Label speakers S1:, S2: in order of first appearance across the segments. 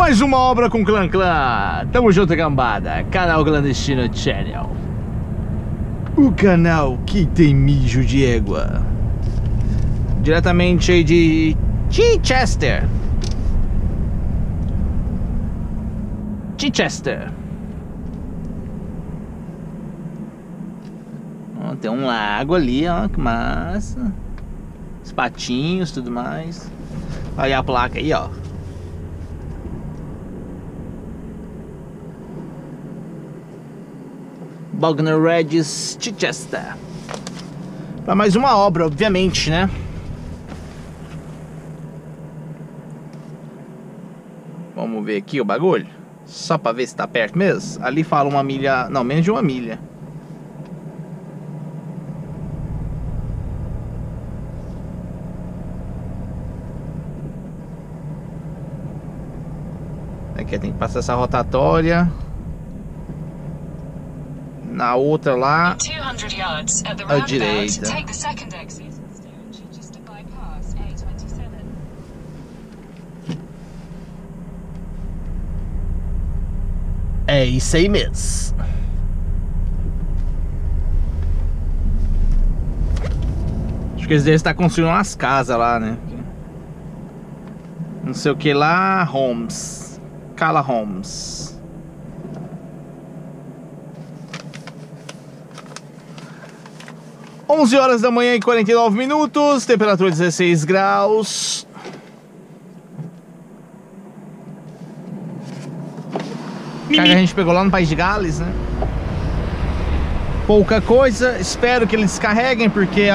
S1: Mais uma obra com Clã Clã. Tamo junto, gambada. Canal Clandestino Channel. O canal que tem mijo de égua. Diretamente aí de Chichester. Ó, tem um lago ali, ó, que massa. Os patinhos, tudo mais. Olha a placa aí, ó. Bognor Regis, Chichester. Para mais uma obra, obviamente, né? Vamos ver aqui o bagulho. Só para ver se tá perto mesmo. Ali fala 1 milha, não, menos de 1 milha. Aqui tem que passar essa rotatória. Na outra lá, à direita. É isso aí mesmo. Acho que eles devem estar construindo umas casas lá, né? Não sei o que lá, Homes. Cala Homes. Onze horas da manhã e 49 minutos, temperatura 16 graus. Cara, a gente pegou lá no País de Gales, né? Pouca coisa, espero que eles descarreguem, porque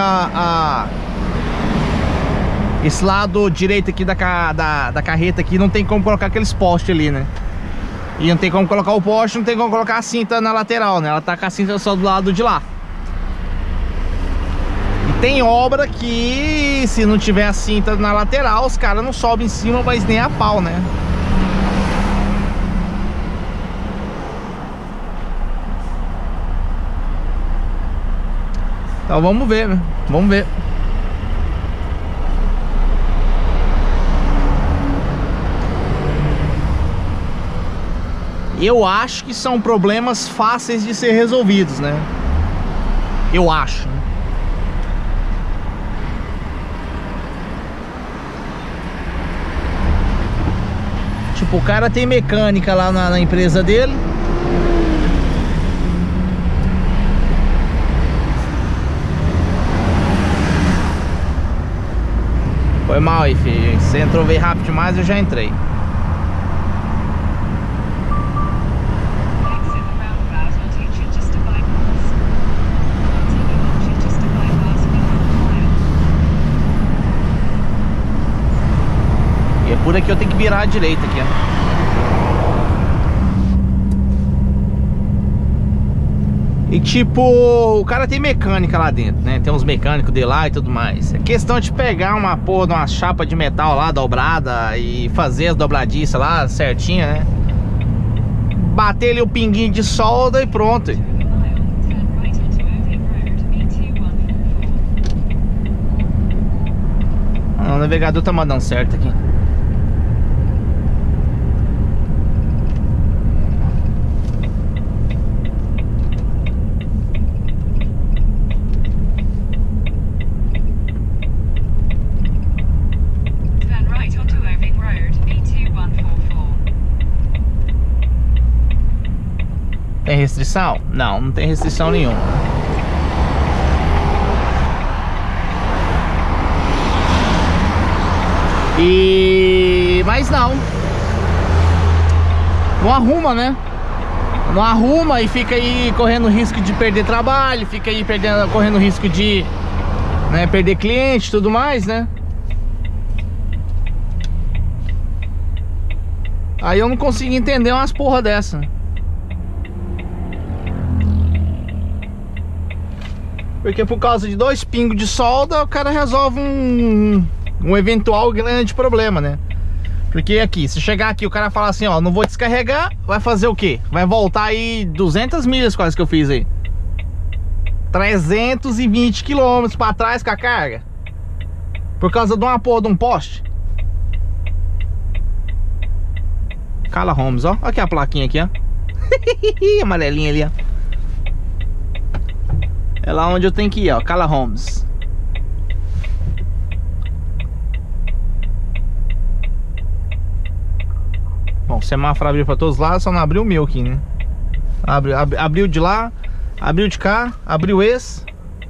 S1: esse lado direito aqui da carreta aqui não tem como colocar aqueles postes ali, né? E não tem como colocar o poste, não tem como colocar a cinta na lateral, né? Ela tá com a cinta só do lado de lá. E tem obra que, se não tiver a cinta na lateral, os caras não sobem em cima, mas nem a pau, né? Então vamos ver, né? Vamos ver. Eu acho que são problemas fáceis de ser resolvidos, né? Eu acho, né? Tipo, o cara tem mecânica lá na empresa dele. Foi mal aí, filho. Você entrou bem rápido demais, eu já entrei. E é por aqui eu tenho que virar à direita aqui, ó. E tipo, o cara tem mecânica lá dentro, né? Tem uns mecânicos de lá e tudo mais. É questão de pegar uma porra de uma chapa de metal lá dobrada e fazer as dobradiças lá certinha, né? Bater ali o pinguinho de solda e pronto. O navegador tá mandando certo aqui. Tem restrição? Não, não tem restrição nenhuma. Mas não arruma, né? Não arruma e fica aí correndo risco de perder trabalho, fica aí correndo risco de, né, perder cliente e tudo mais, né? Aí eu não consigo entender umas porra dessa. Porque por causa de 2 pingos de solda, o cara resolve um eventual grande problema, né? Porque aqui, se chegar aqui, o cara fala assim, ó, não vou descarregar, vai fazer o quê? Vai voltar aí 200 milhas quase que eu fiz aí. 320 quilômetros pra trás com a carga. Por causa de uma porra de um poste. Cala Homes, ó. Olha aqui a plaquinha aqui, ó. Amarelinha ali, ó. É lá onde eu tenho que ir, ó. Cala Homes. Bom, o semáforo abriu pra todos os lados, só não abriu o meu aqui, né? Abriu de lá, abriu de cá, abriu esse.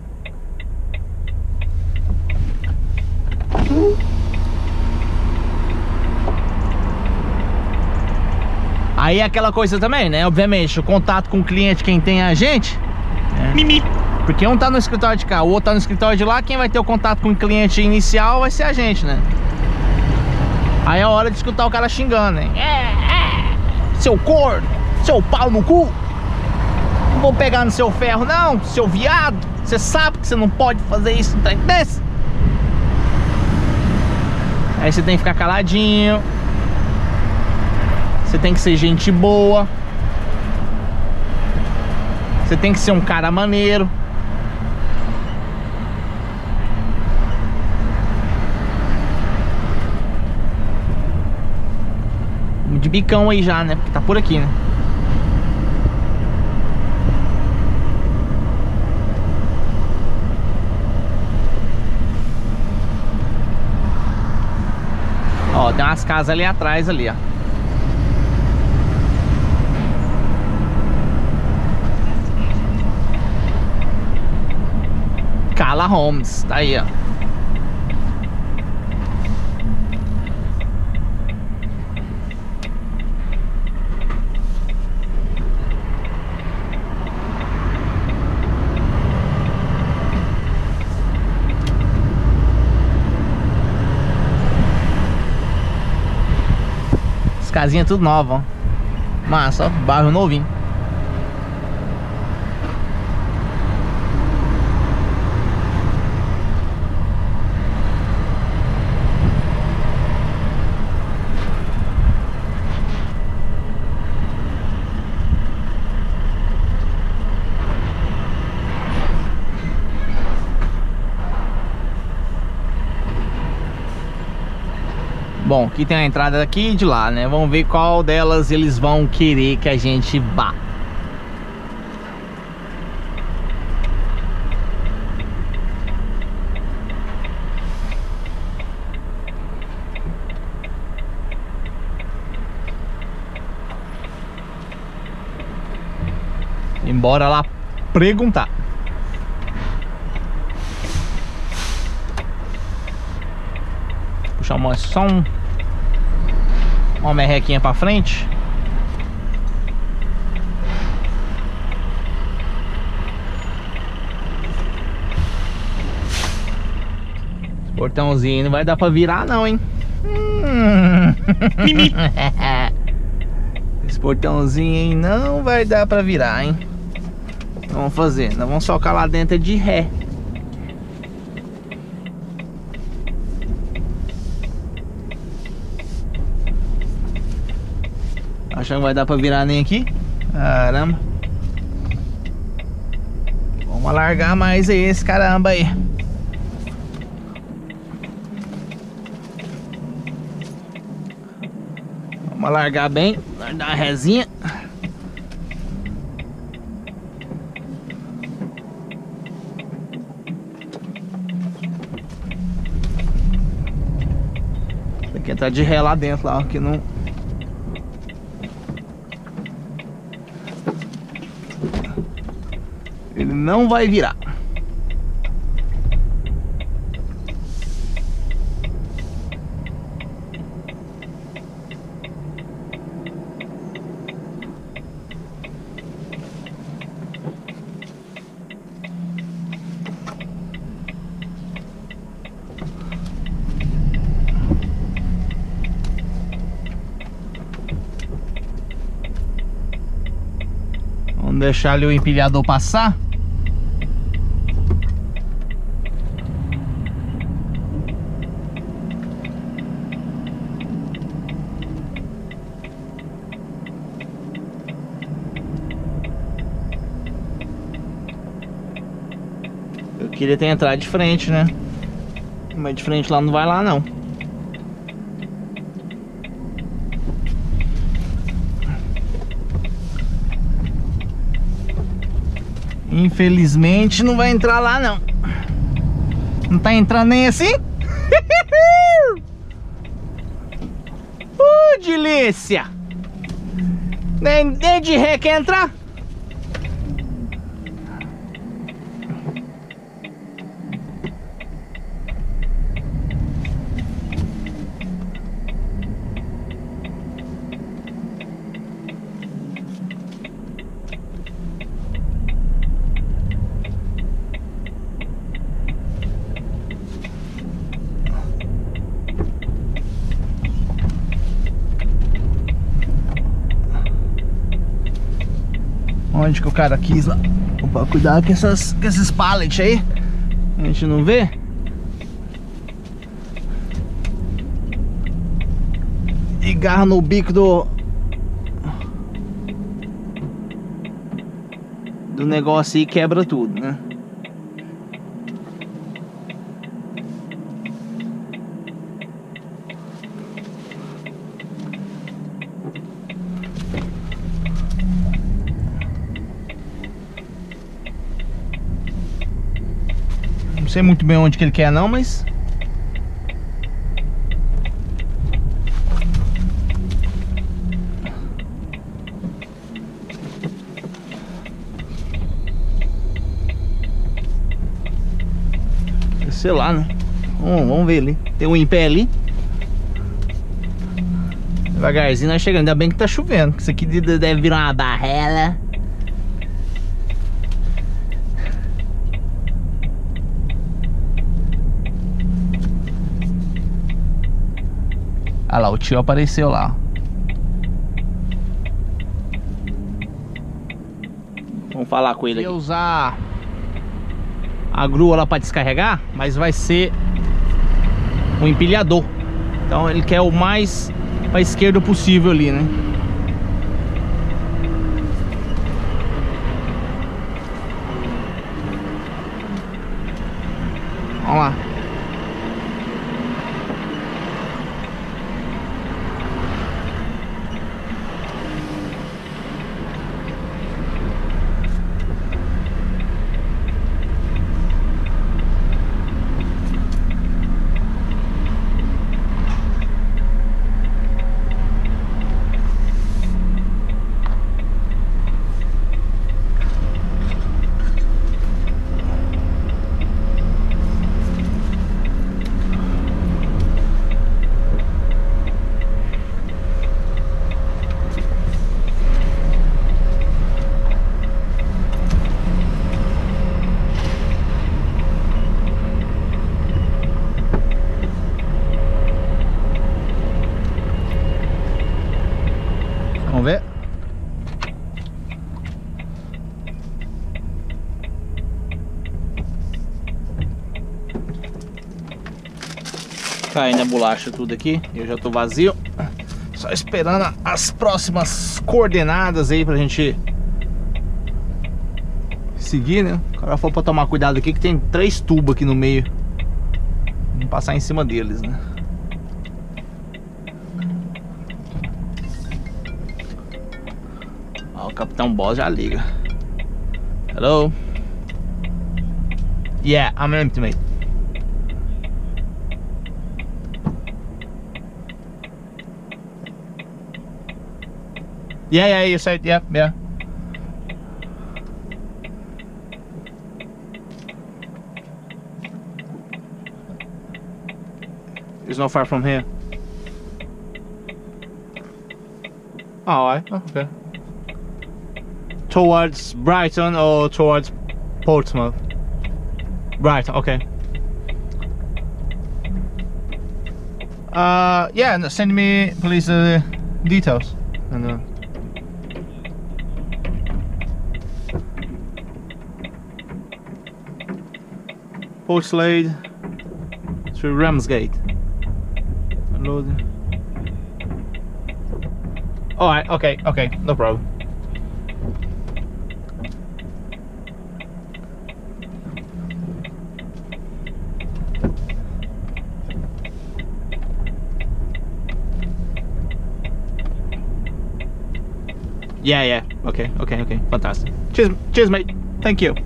S1: Aí é aquela coisa também, né? Obviamente, o contato com o cliente, quem tem é a gente, né? Porque um tá no escritório de cá, o outro tá no escritório de lá. Quem vai ter o contato com o cliente inicial vai ser a gente, né? Aí é a hora de escutar o cara xingando, né? Seu corno, seu pau no cu. Não vou pegar no seu ferro não, seu viado. Você sabe que você não pode fazer isso, não tá entendendo? Aí você tem que ficar caladinho. Você tem que ser gente boa. Você tem que ser um cara maneiro. De bicão aí já, né? Porque tá por aqui, né? Ó, tem umas casas ali atrás ali, ó. Cala Homes, tá aí, ó. As casinhas tudo novas, ó. Massa, ó, bairro novinho. Bom, aqui tem a entrada daqui e de lá, né? Vamos ver qual delas eles vão querer que a gente vá. Embora lá perguntar. Puxar só uma merrequinha pra frente. Esse portãozinho não vai dar pra virar não, hein? Esse portãozinho aí não vai dar pra virar, hein? Vamos fazer, nós vamos socar lá dentro de ré. Acho que não vai dar pra virar nem aqui. Caramba. Vamos alargar mais aí esse caramba aí. Vamos alargar bem. Dar uma rezinha. Tem que entrar de ré lá dentro, lá, que não... Ele não vai virar. Vamos deixar ali o empilhador passar. Eu queria ter entrado de frente, né? Mas de frente lá não vai lá não. Infelizmente não vai entrar lá não. Não tá entrando nem assim? Delícia! Nem de ré quer entrar? Onde que o cara quis lá? Opa, cuidado com esses pallets aí. A gente não vê. E garra no bico do negócio aí, quebra tudo, né? Não sei muito bem onde que ele quer não, mas... sei lá, né? Vamos ver ali. Tem um em pé ali. Devagarzinho nós chegando. Ainda bem que tá chovendo. Isso aqui deve virar uma barrela. Ah lá, o tio apareceu lá. Vamos falar com ele aqui. Eu usar a grua lá para descarregar, mas vai ser um empilhador. Então ele quer o mais para esquerda possível ali, né? Vamos lá. Vamos ver. Caindo a bolacha tudo aqui. Eu já tô vazio. Só esperando as próximas coordenadas aí pra gente seguir, né? O cara falou pra tomar cuidado aqui que tem 3 tubos aqui no meio. Vamos passar em cima deles, né? O Capitão Boss já liga. Hello? Yeah, I'm empty, mate. Yeah, you said, yeah. It's not far from here. Oh, alright, okay. Towards Brighton or towards Portsmouth? Brighton, okay. Yeah, send me please details. And Portslade to Ramsgate. Load. Alright, okay, no problem. Yeah, okay, fantastic. Cheers mate. Thank you.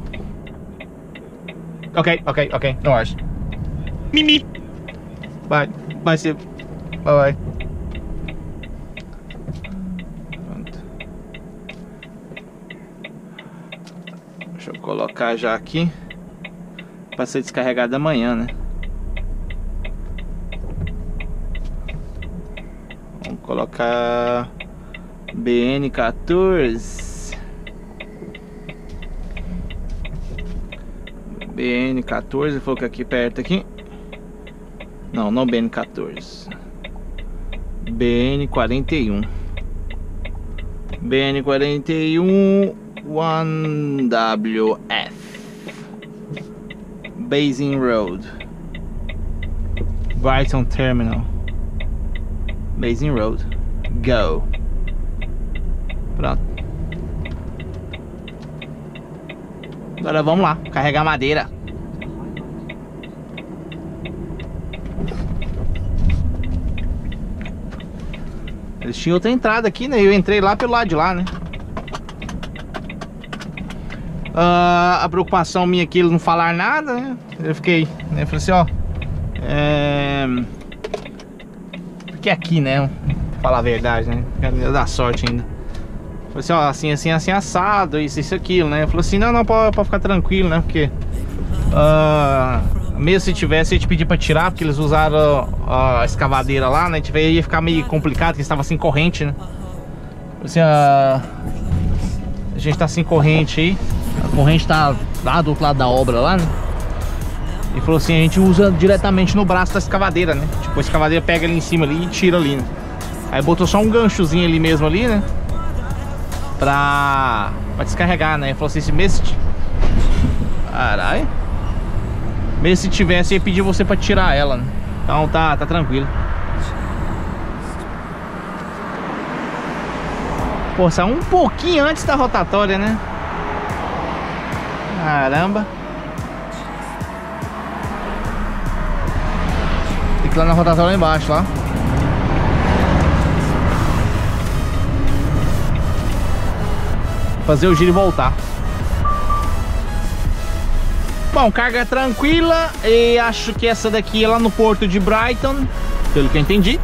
S1: Ok, no worries. Mimi. Bye. Bye, Steve. Bye. Pronto. Deixa eu colocar já aqui para ser descarregado amanhã, né? Vamos colocar BN14. BN14, falou que aqui perto aqui. Não BN14. BN41. BN41 1WF. Basin Road. Brighton Terminal. Basin Road. Go. Pronto. Agora vamos lá, carregar madeira. Eles tinham outra entrada aqui, né? Eu entrei lá pelo lado de lá, né? A preocupação minha aqui, eles não falar nada, né? Eu fiquei, né? Falei assim, ó. Porque aqui, né? Pra falar a verdade, né? Ia dar sorte ainda. Falei assim, ó, assim, assado, isso, aquilo, né? Falou assim, não, pode ficar tranquilo, né? Porque mesmo se tivesse, eu ia te pedir pra tirar, porque eles usaram a escavadeira lá, né? Ia ficar meio complicado, porque estava sem corrente, né? Falei assim, a gente tá sem corrente aí. A corrente tá lá do outro lado da obra lá, né? E falou assim, a gente usa diretamente no braço da escavadeira, né? Tipo, a escavadeira pega ali em cima ali e tira ali, né? Aí botou só um ganchozinho ali mesmo ali, né? Pra descarregar, né? Ele falou assim, mesmo se... Caralho. Mesmo se tivesse, eu ia pedir você pra tirar ela, né? Então tá tranquilo. Pô, saiu um pouquinho antes da rotatória, né? Caramba. Tem que ir lá na rotatória lá embaixo, lá. Fazer o giro e voltar. Bom, carga tranquila. E acho que essa daqui é lá no porto de Brighton, pelo que eu entendi.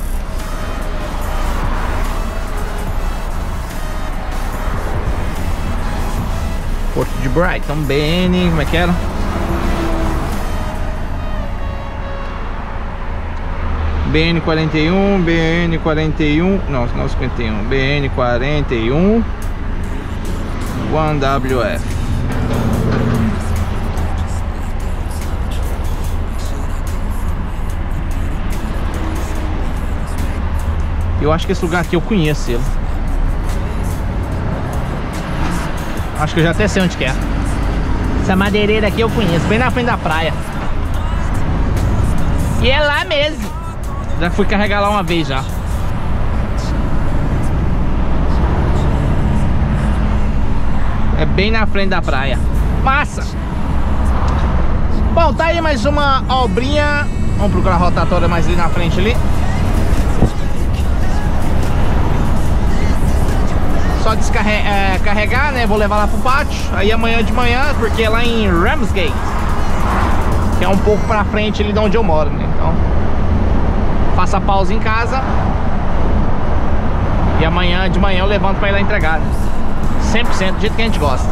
S1: Porto de Brighton, BN, como é que era? BN41, BN41, não 51, BN41 1WF. Eu acho que esse lugar aqui eu conheço ele. Acho que eu já até sei onde que é. Essa madeireira aqui eu conheço, bem na frente da praia. E é lá mesmo. Já fui carregar lá uma vez já. É bem na frente da praia. Massa! Bom, tá aí mais uma obrinha. Vamos procurar a rotatória mais ali na frente ali. Só carregar, né? Vou levar lá pro pátio. Aí amanhã de manhã, porque é lá em Ramsgate, que é um pouco pra frente ali de onde eu moro, né? Então, faça pausa em casa. E amanhã de manhã eu levanto pra ir lá entregar, né? 100% do jeito que a gente gosta.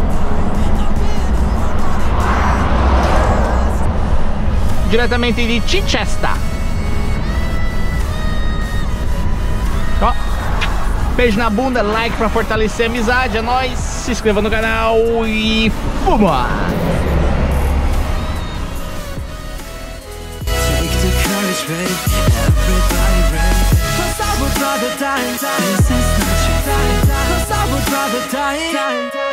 S1: Diretamente de Chichester. Ó, beijo na bunda, like pra fortalecer a amizade. É nóis, se inscreva no canal e fuma! Cause I would rather die. This is not your time. Cause I would rather die.